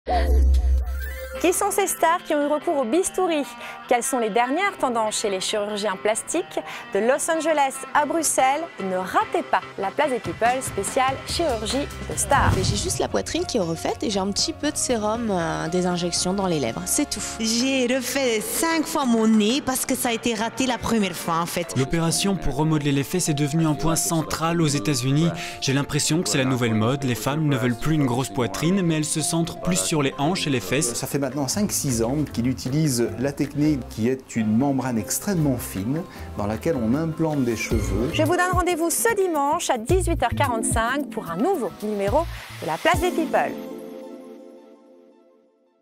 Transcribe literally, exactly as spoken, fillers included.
Qui sont ces stars qui ont eu recours au bistouri? Quelles sont les dernières tendances chez les chirurgiens plastiques? De Los Angeles à Bruxelles, ne ratez pas la Place des People spéciale chirurgie de stars. J'ai juste la poitrine qui est refaite et j'ai un petit peu de sérum, euh, des injections dans les lèvres, c'est tout. J'ai refait cinq fois mon nez parce que ça a été raté la première fois en fait. L'opération pour remodeler les fesses est devenue un point central aux États-Unis. J'ai l'impression que c'est la nouvelle mode. Les femmes ne veulent plus une grosse poitrine, mais elles se centrent plus sur les hanches et les fesses. Ça fait maintenant cinq six ans qu'il utilise la technique qui est une membrane extrêmement fine dans laquelle on implante des cheveux. Je vous donne rendez-vous ce dimanche à dix-huit heures quarante-cinq pour un nouveau numéro de la Place des People.